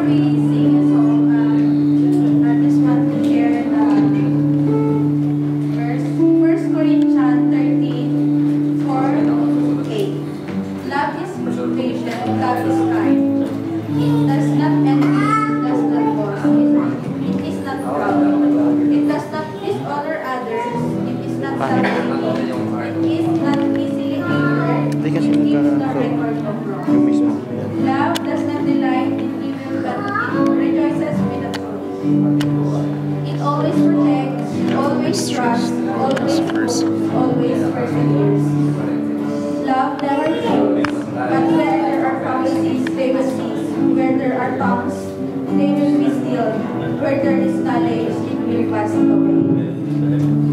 we sing a song, I just want to share the verse, 1 Corinthians 13:4-8. Love is patient, love is kind. It does not envy, it does not boast, it is not proud. It does not dishonor others, it is not self-seeking, it is not easily angered, it keeps no record of wrong. Love does not delight in evil, but it rejoices with the truth. It always protects, always trusts, always hopes, always perseveres. Love never fails, but where there are promises, they will cease. Where there are tongues, they will be stilled. Where there is knowledge, it will pass away.